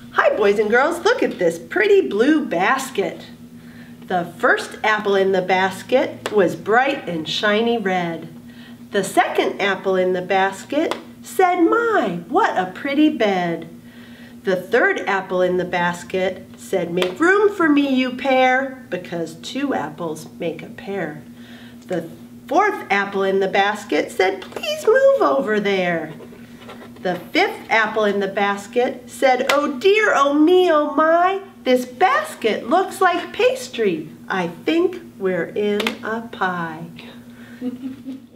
Hi boys and girls, look at this pretty blue basket. The first apple in the basket was bright and shiny red. The second apple in the basket said, "My, what a pretty bed." The third apple in the basket said, "Make room for me, you pair, because two apples make a pair." The fourth apple in the basket said, "Please move over there." The fifth apple in the basket said, "Oh dear, oh me, oh my, this basket looks like pastry. I think we're in a pie."